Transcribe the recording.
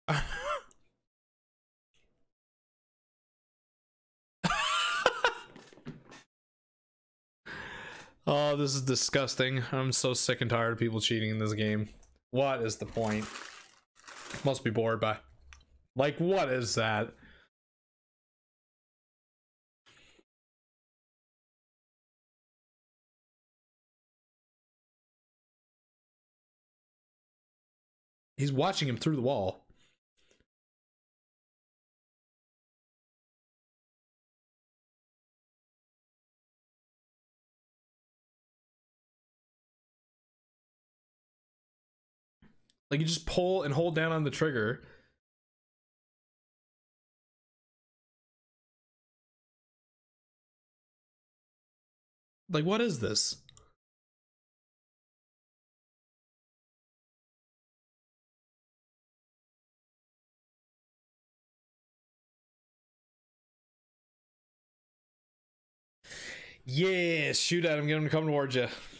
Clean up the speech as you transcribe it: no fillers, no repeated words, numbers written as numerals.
Oh, this is disgusting. I'm so sick and tired of people cheating in this game. What is the point? Must be bored by. Like, what is that? He's watching him through the wall. Like, you just pull and hold down on the trigger. Like, what is this? Yeah, shoot at him, get him to come towards you.